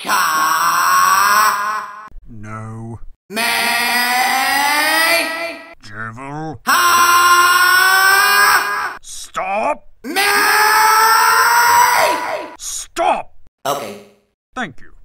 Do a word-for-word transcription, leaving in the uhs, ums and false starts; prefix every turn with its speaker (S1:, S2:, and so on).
S1: Ka.
S2: No.
S1: May.
S2: Gerbil.
S1: Ha.
S2: Stop!
S1: May.
S2: Stop!
S1: Okay.
S2: Thank you.